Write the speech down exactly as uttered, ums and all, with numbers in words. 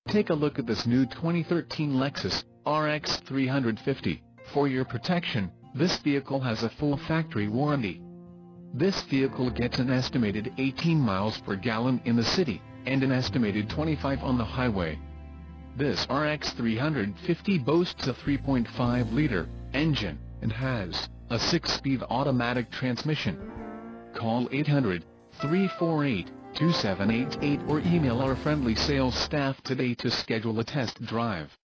Take a look at this new twenty thirteen Lexus R X three fifty. For your protection, this vehicle has a full factory warranty. This vehicle gets an estimated eighteen miles per gallon in the city, and an estimated twenty-five on the highway. This R X three fifty boasts a three point five liter engine, and has a six-speed automatic transmission. Call eight hundred, three four eight, two seven eight eight or email our friendly sales staff today to schedule a test drive.